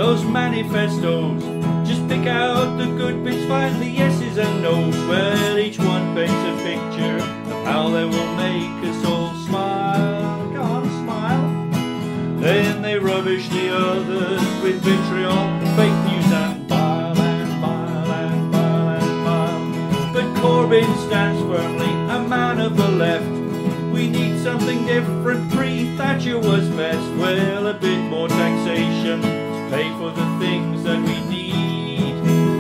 those manifestos. Just pick out the good bits, find the yeses and nos. Well, each one paints a picture of how they will make us all smile. Go on, smile. Then they rubbish the others with vitriol, fake news and bile and bile and bile and bile. But Corbyn stands firmly, a man of the left. We need something different, pre-Thatcher was best. Well, a bit more taxation to pay for the things that we need,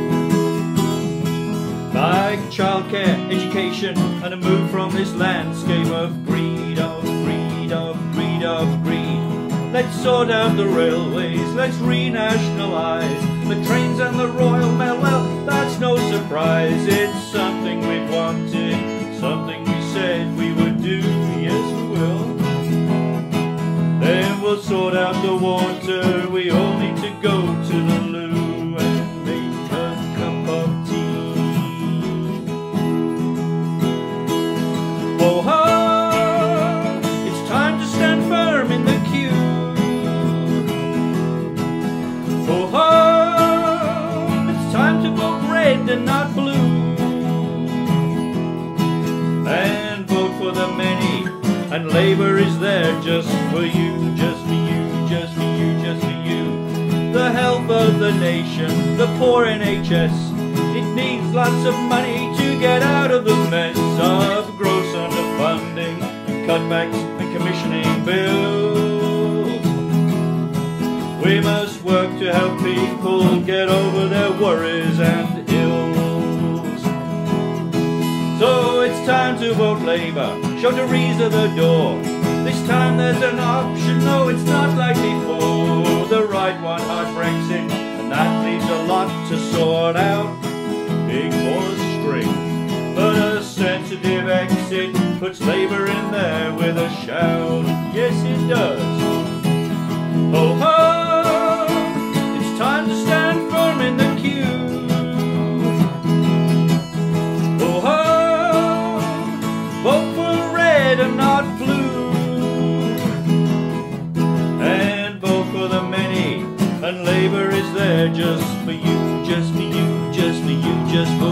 like childcare, education, and a move from this landscape of greed, of greed, of greed, of greed. Let's sort out the railways, let's renationalise the trains and the Royal Mail. Well, that's no surprise, it's something we've wanted, something we said we would do. Yes, we will. Then we'll sort out the water, we all need to go to the loo and make a cup of tea. Oh, ho! It's time to stand firm in the queue. Oh, ho! It's time to vote red and not blue, and vote for the many, and Labour is there just for you, just for you, just for you, just for you. The health of the nation, the poor NHS, it needs lots of money to get out of the mess of gross underfunding, cutbacks and commissioning bills. We must work to help people get over their worries and ills. So it's time to vote Labour, show Theresa the door. This time there's an option, no, it's not like before. The right one, hard Brexit, and that leaves a lot to sort out. Big more string, but a sensitive exit puts Labour in there with a shout. Yes, it does. Ho ho! It's time to stand firm in the queue. Ho ho! Vote for red and not blue, and vote for the many, and Labour is there just for you, just for you, just for you, just for